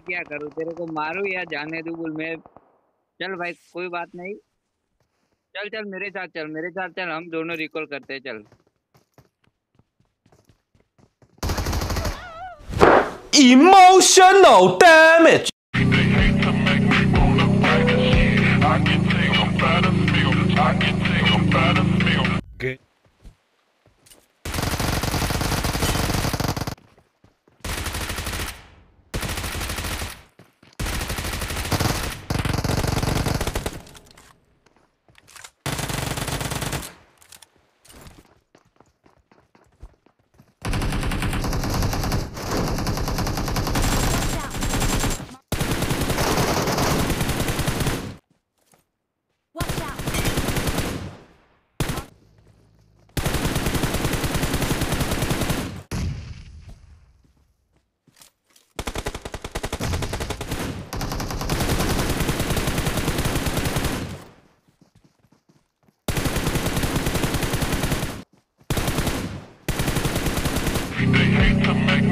क्या करूँ, तेरे को मारूं या जाने दूं? बोल मैं। चल भाई कोई बात नहीं। चल चल मेरे साथ चल, मेरे साथ चल, हम दोनों रिकॉल करते हैं, चल। Emotional damage. Good. Watch out! They hate to make